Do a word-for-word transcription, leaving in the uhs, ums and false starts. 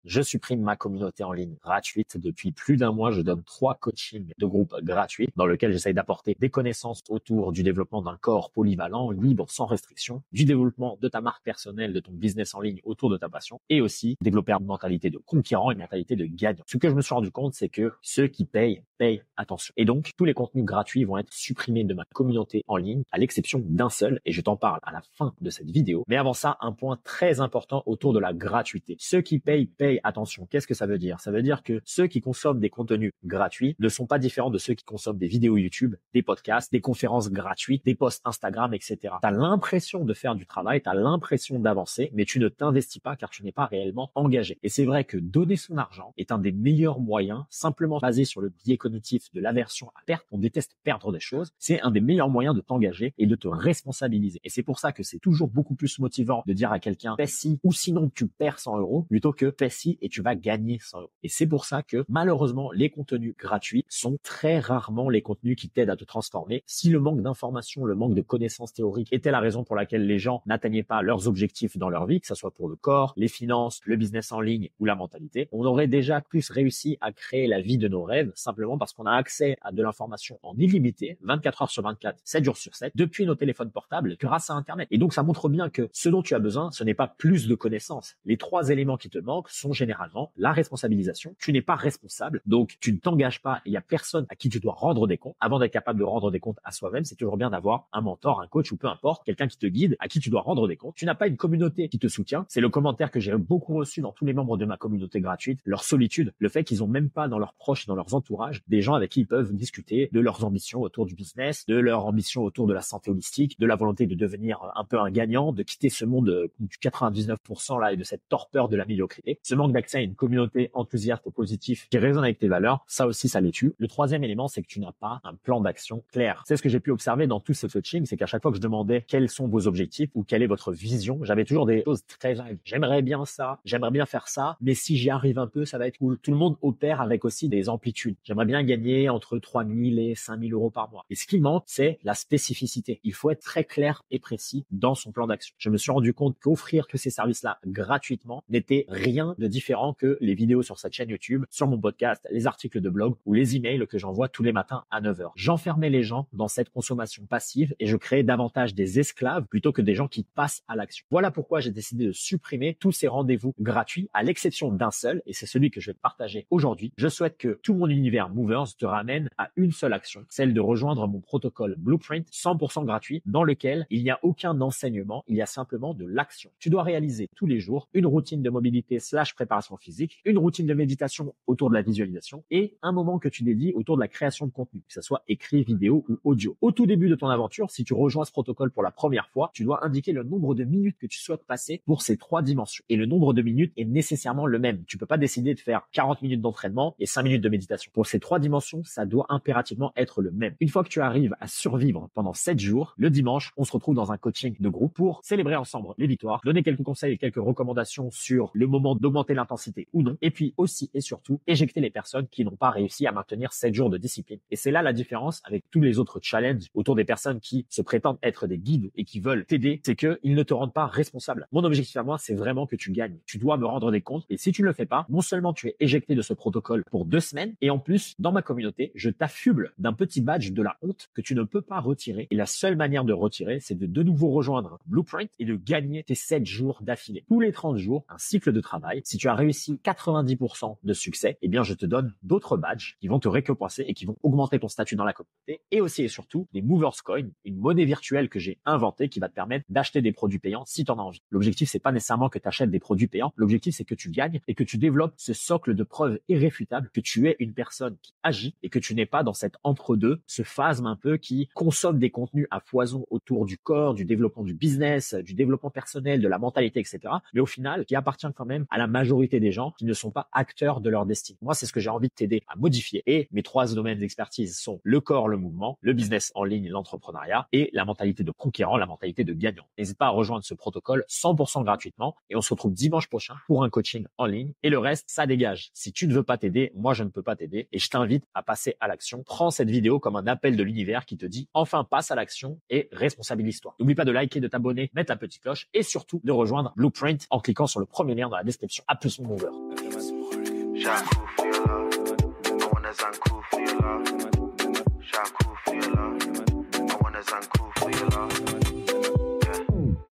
Je supprime ma communauté en ligne gratuite. Depuis plus d'un mois, je donne trois coachings de groupe gratuits dans lesquels j'essaye d'apporter des connaissances autour du développement d'un corps polyvalent, libre, sans restriction, du développement de ta marque personnelle, de ton business en ligne autour de ta passion et aussi développer une mentalité de conquérant, une mentalité de gagnant. Ce que je me suis rendu compte, c'est que ceux qui payent, payent attention. Et donc, tous les contenus gratuits vont être supprimés de ma communauté en ligne, à l'exception d'un seul, et je t'en parle à la fin de cette vidéo. Mais avant ça, un point très important autour de la gratuité. Ceux qui payent, payent attention. Qu'est-ce que ça veut dire? Ça veut dire que ceux qui consomment des contenus gratuits ne sont pas différents de ceux qui consomment des vidéos YouTube, des podcasts, des conférences gratuites, des posts Instagram, et cetera. Tu as l'impression de faire du travail, tu as l'impression d'avancer, mais tu ne t'investis pas car tu n'es pas réellement engagé. Et c'est vrai que donner son argent est un des meilleurs moyens, simplement basé sur le biais cognitif de l'aversion à perte. On déteste perdre des choses. C'est un des meilleurs moyens de t'engager et de te responsabiliser. Et c'est pour ça que c'est toujours beaucoup plus motivant de dire à quelqu'un fais ci ou sinon tu perds cent euros plutôt que fais ci et tu vas gagner cent euros. Et c'est pour ça que malheureusement les contenus gratuits sont très rarement les contenus qui t'aident à te transformer. Si le manque d'informations, le manque de connaissances théoriques était la raison pour laquelle les gens n'atteignaient pas leurs objectifs dans leur vie, que ce soit pour le corps, les finances, le business en ligne ou la mentalité, on aurait déjà plus réussi à créer la vie de nos rêves simplement parce qu'on a accès à de l'information en illimité, vingt-quatre heures sur vingt-quatre, sept jours sur sept, depuis nos téléphones portables grâce à Internet. Et donc, ça montre bien que ce dont tu as besoin, ce n'est pas plus de connaissances. Les trois éléments qui te manquent sont généralement la responsabilisation. Tu n'es pas responsable, donc tu ne t'engages pas. Il n'y a personne à qui tu dois rendre des comptes. Avant d'être capable de rendre des comptes à soi-même, c'est toujours bien d'avoir un mentor, un coach ou peu importe, quelqu'un qui te guide, à qui tu dois rendre des comptes. Tu n'as pas une communauté qui te soutient. C'est le commentaire que j'ai beaucoup reçu dans tous les membres de ma communauté gratuite. Leur solitude, le fait qu'ils ont même pas dans leurs proches, dans leurs entourages, des gens avec qui ils peuvent discuter de leurs ambitions autour du business, de leurs ambitions autour de la santé holistique, de la volonté de devenir un peu un gagnant, de quitter ce monde du quatre-vingt-dix-neuf pour cent là et de cette torpeur de la médiocrité. Ce manque d'accès à une communauté enthousiaste et positive qui résonne avec tes valeurs, ça aussi ça les tue. Le troisième élément, c'est que tu n'as pas un plan d'action clair. C'est ce que j'ai pu observer dans tout ce coaching, c'est qu'à chaque fois que je demandais quels sont vos objectifs ou quelle est votre vision, j'avais toujours des choses très vagues. J'aimerais bien ça, j'aimerais bien faire ça, mais si j'y arrive un peu, ça va être cool. Tout le monde opère avec aussi des amplitudes. J'aimerais bien gagner entre trois mille et cinq mille euros par mois. Et ce qui manque, c'est la spécificité. Il faut être très clair et précis dans son plan d'action. Je me suis rendu compte qu'offrir tous ces services-là gratuitement n'était rien de différent que les vidéos sur cette chaîne YouTube, sur mon podcast, les articles de blog ou les emails que j'envoie tous les matins à neuf heures. J'enfermais les gens dans cette consommation passive et je créais davantage des esclaves plutôt que des gens qui passent à l'action. Voilà pourquoi j'ai décidé de supprimer tous ces rendez-vous gratuits à l'exception d'un seul et c'est celui que je vais te partager aujourd'hui. Je souhaite que tout mon univers Movers te ramène à une seule action, celle de rejoindre mon protocole Blueprint cent pour cent gratuit dans lequel il n'y a aucun enseignement, il y a simplement de l'action. Tu dois réaliser tous les jours une routine de mobilité slash préparation physique, une routine de méditation autour de la visualisation et un moment que tu dédies autour de la création de contenu, que ce soit écrit, vidéo ou audio. Au tout début de ton aventure, si tu rejoins ce protocole pour la première fois, tu dois indiquer le nombre de minutes que tu souhaites passer pour ces trois dimensions. Et le nombre de minutes est nécessairement le même. Tu peux pas décider de faire quarante minutes d'entraînement et cinq minutes de méditation. Pour ces trois dimensions, ça doit impérativement être le même. Une fois que tu arrives à survivre pendant sept jours, le dimanche, on se retrouve dans un coaching de groupe pour célébrer ensemble les victoires, donner quelques conseils et quelques recommandations sur le moment d'augmenter l'intensité ou non, et puis aussi et surtout éjecter les personnes qui n'ont pas réussi à maintenir sept jours de discipline. Et c'est là la différence avec tous les autres challenges autour des personnes qui se prétendent être des guides et qui veulent t'aider, c'est que ils ne te rendent pas responsable. Mon objectif à moi, c'est vraiment que tu gagnes. Tu dois me rendre des comptes et si tu ne le fais pas, non seulement tu es éjecté de ce protocole pour deux semaines et en plus, dans ma communauté, je t'affuble d'un petit badge de la honte que tu ne peux pas retirer. Et la seule manière de retirer, c'est de de nouveau rejoindre Blueprint et de gagner tes sept jours d'affilée. Tous les trente jours, un cycle de travail. Si tu as réussi quatre-vingt-dix pour cent de succès, eh bien, je te donne d'autres badges qui vont te récompenser et qui vont augmenter ton statut dans la communauté. Et aussi et surtout, des Movers Coin, une monnaie virtuelle que j'ai inventée qui va te permettre d'acheter des produits payants si tu en as envie. L'objectif, c'est pas nécessairement que tu achètes des produits payants. L'objectif, c'est que tu gagnes et que tu développes ce socle de preuves irréfutables que tu es une personne qui agit et que tu n'es pas dans cet entre-deux, ce phasme un peu qui consomme des contenus à foison autour du corps, du développement du business, du développement personnel, de la mentalité, et cetera. Mais au final, qui appartient quand même à la majorité des gens qui ne sont pas acteurs de leur destinée. Moi, c'est ce que j'ai envie de t'aider à modifier. Et mes trois domaines d'expertise sont le corps, le mouvement, le business en ligne, l'entrepreneuriat et la mentalité de conquérant, la mentalité de gagnant. N'hésite pas à rejoindre ce protocole cent pour cent gratuitement et on se retrouve dimanche prochain pour un coaching en ligne. Et le reste, ça dégage. Si tu ne veux pas t'aider, moi, je ne peux pas t'aider et je t'invite à passer à l'action. Prends cette vidéo comme un appel de l'univers qui te dit enfin passe à l'action et responsabilise-toi. N'oublie pas de liker, de t'abonner, mettre la petite cloche et surtout de rejoindre Blueprint en cliquant sur le premier lien dans la description. À plus mon mover. Jack, cool for your love.